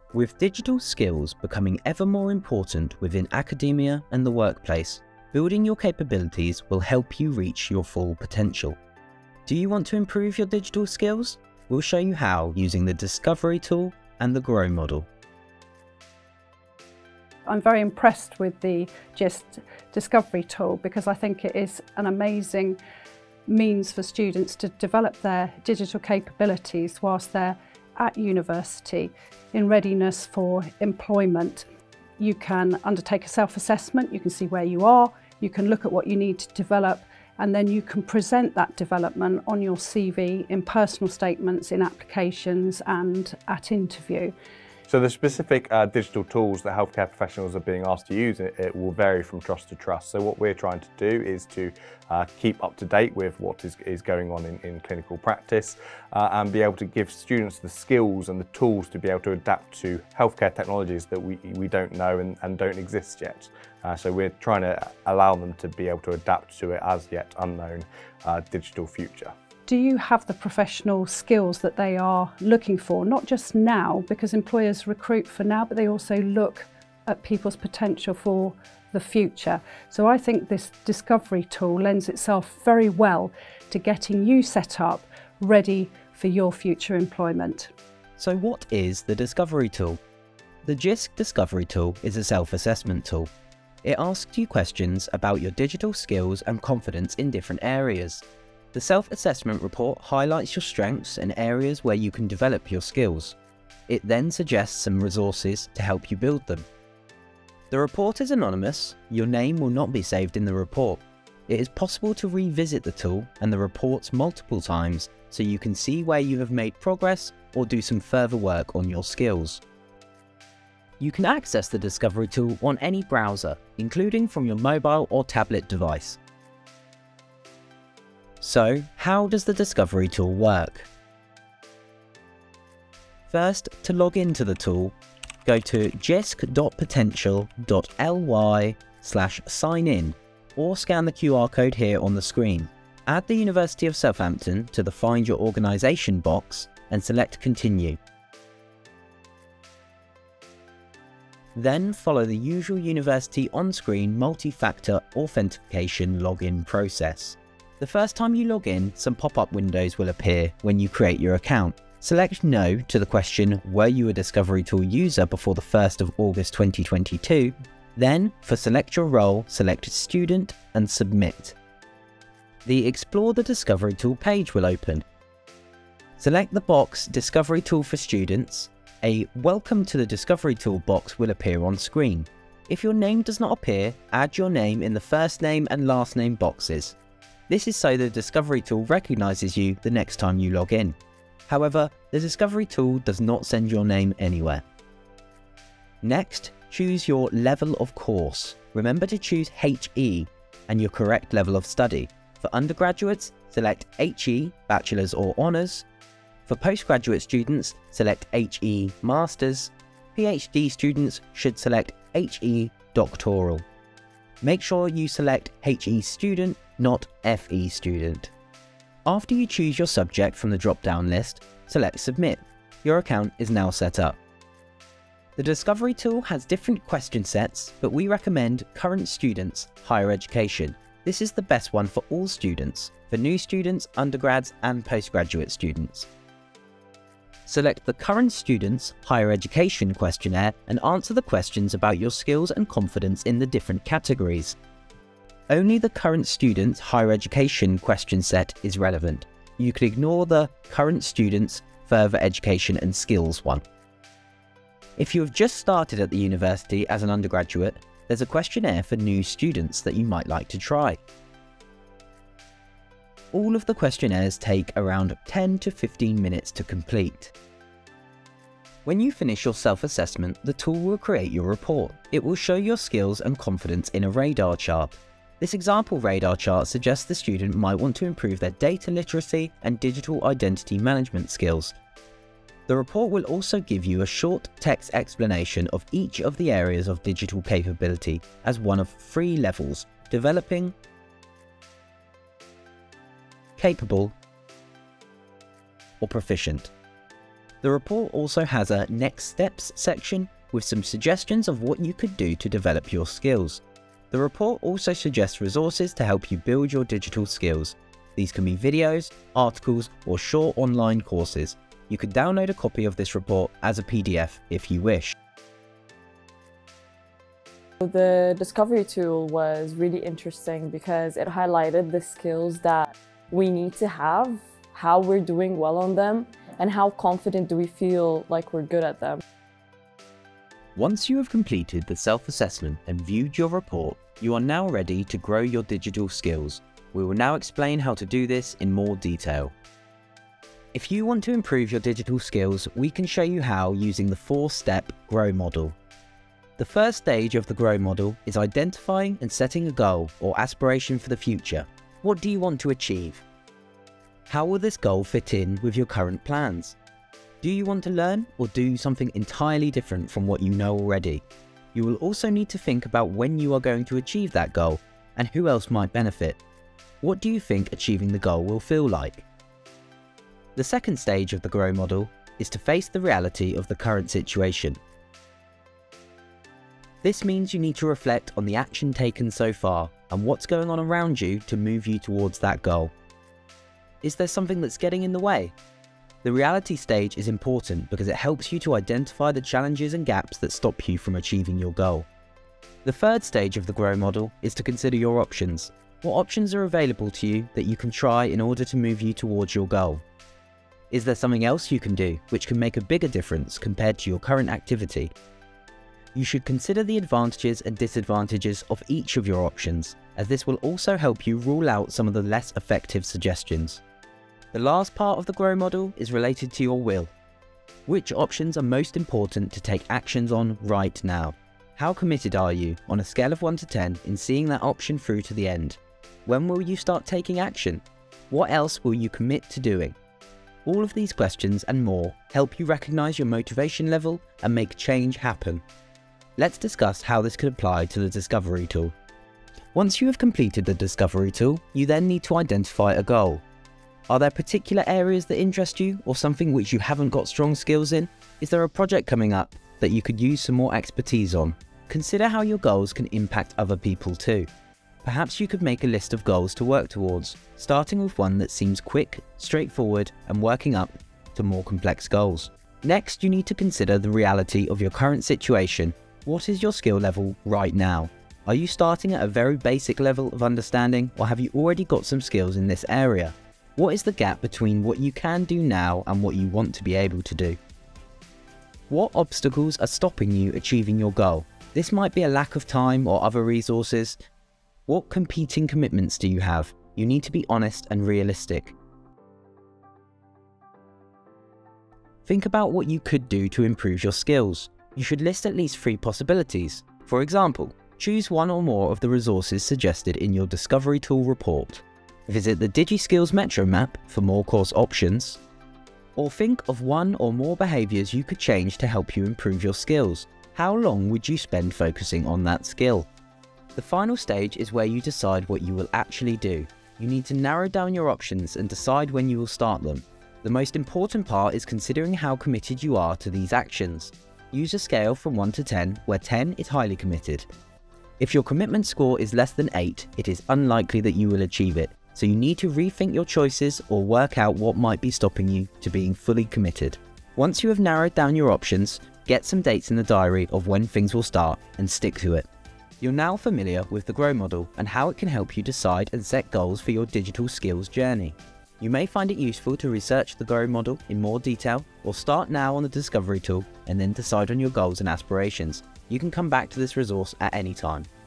With digital skills becoming ever more important within academia and the workplace, building your capabilities will help you reach your full potential. Do you want to improve your digital skills? We'll show you how using the Discovery Tool and the Grow model. I'm very impressed with the Jisc Discovery Tool because I think it is an amazing means for students to develop their digital capabilities whilst they're at university in readiness for employment. You can undertake a self-assessment, you can see where you are, you can look at what you need to develop, and then you can present that development on your CV in personal statements, in applications and at interview. So the specific digital tools that healthcare professionals are being asked to use, it will vary from trust to trust. So what we're trying to do is to keep up to date with what is going on in clinical practice and be able to give students the skills and the tools to be able to adapt to healthcare technologies that we don't know and don't exist yet. So we're trying to allow them to be able to adapt to it as yet unknown digital future. Do you have the professional skills that they are looking for? Not just now, because employers recruit for now, but they also look at people's potential for the future. So I think this discovery tool lends itself very well to getting you set up, ready for your future employment. So what is the Discovery Tool? The Jisc Discovery Tool is a self-assessment tool. It asks you questions about your digital skills and confidence in different areas. The self-assessment report highlights your strengths and areas where you can develop your skills. It then suggests some resources to help you build them. The report is anonymous, your name will not be saved in the report. It is possible to revisit the tool and the reports multiple times so you can see where you have made progress or do some further work on your skills. You can access the Discovery Tool on any browser, including from your mobile or tablet device. So, how does the Discovery Tool work? First, to log into the tool, go to jisc.potential.ly/sign-in or scan the QR code here on the screen. Add the University of Southampton to the Find Your Organisation box and select Continue. Then follow the usual university on-screen multi-factor authentication login process. The first time you log in, some pop-up windows will appear when you create your account. Select No to the question, were you a Discovery Tool user before the 1st of August 2022? Then, for Select Your Role, select Student and Submit. The Explore the Discovery Tool page will open. Select the box Discovery Tool for Students. A Welcome to the Discovery Tool box will appear on screen. If your name does not appear, add your name in the first name and last name boxes. This is so the Discovery Tool recognises you the next time you log in. However, the Discovery Tool does not send your name anywhere. Next, choose your level of course. Remember to choose HE and your correct level of study. For undergraduates, select HE, Bachelor's or Honours. For postgraduate students, select HE, Masters. PhD students should select HE, Doctoral. Make sure you select HE Student, not FE Student. After you choose your subject from the drop-down list, select Submit. Your account is now set up. The Discovery Tool has different question sets, but we recommend Current Students, Higher Education. This is the best one for all students, for new students, undergrads and postgraduate students. Select the Current Students Higher Education questionnaire and answer the questions about your skills and confidence in the different categories. Only the Current Students Higher Education question set is relevant. You can ignore the Current Students Further Education and Skills one. If you have just started at the university as an undergraduate, there's a questionnaire for new students that you might like to try. All of the questionnaires take around 10 to 15 minutes to complete. When you finish your self-assessment, the tool will create your report. It will show your skills and confidence in a radar chart. This example radar chart suggests the student might want to improve their data literacy and digital identity management skills. The report will also give you a short text explanation of each of the areas of digital capability as one of 3 levels: developing, capable, or proficient. The report also has a Next Steps section with some suggestions of what you could do to develop your skills. The report also suggests resources to help you build your digital skills. These can be videos, articles, or short online courses. You could download a copy of this report as a PDF if you wish. The Discovery Tool was really interesting because it highlighted the skills that we need to have, how we're doing well on them, and how confident do we feel like we're good at them. Once you have completed the self-assessment and viewed your report, you are now ready to grow your digital skills. We will now explain how to do this in more detail. If you want to improve your digital skills, we can show you how using the 4-step GROW model. The first stage of the GROW model is identifying and setting a goal or aspiration for the future. What do you want to achieve? How will this goal fit in with your current plans? Do you want to learn or do something entirely different from what you know already? You will also need to think about when you are going to achieve that goal and who else might benefit. What do you think achieving the goal will feel like? The second stage of the GROW model is to face the reality of the current situation. This means you need to reflect on the action taken so far and what's going on around you to move you towards that goal. Is there something that's getting in the way? The reality stage is important because it helps you to identify the challenges and gaps that stop you from achieving your goal. The third stage of the GROW model is to consider your options. What options are available to you that you can try in order to move you towards your goal? Is there something else you can do which can make a bigger difference compared to your current activity? You should consider the advantages and disadvantages of each of your options, as this will also help you rule out some of the less effective suggestions. The last part of the GROW model is related to your will. Which options are most important to take actions on right now? How committed are you on a scale of 1 to 10 in seeing that option through to the end? When will you start taking action? What else will you commit to doing? All of these questions and more help you recognize your motivation level and make change happen. Let's discuss how this could apply to the Discovery Tool. Once you have completed the Discovery Tool, you then need to identify a goal. Are there particular areas that interest you or something which you haven't got strong skills in? Is there a project coming up that you could use some more expertise on? Consider how your goals can impact other people too. Perhaps you could make a list of goals to work towards, starting with one that seems quick, straightforward, and working up to more complex goals. Next, you need to consider the reality of your current situation. What is your skill level right now? Are you starting at a very basic level of understanding, or have you already got some skills in this area? What is the gap between what you can do now and what you want to be able to do? What obstacles are stopping you achieving your goal? This might be a lack of time or other resources. What competing commitments do you have? You need to be honest and realistic. Think about what you could do to improve your skills. You should list at least 3 possibilities. For example, choose one or more of the resources suggested in your Discovery Tool report. Visit the DigiSkills Metro map for more course options. Or think of one or more behaviours you could change to help you improve your skills. How long would you spend focusing on that skill? The final stage is where you decide what you will actually do. You need to narrow down your options and decide when you will start them. The most important part is considering how committed you are to these actions. Use a scale from 1 to 10, where 10 is highly committed. If your commitment score is less than 8, it is unlikely that you will achieve it, so you need to rethink your choices or work out what might be stopping you to being fully committed. Once you have narrowed down your options, get some dates in the diary of when things will start and stick to it. You're now familiar with the GROW model and how it can help you decide and set goals for your digital skills journey. You may find it useful to research the GROW model in more detail, or start now on the Discovery Tool and then decide on your goals and aspirations. You can come back to this resource at any time.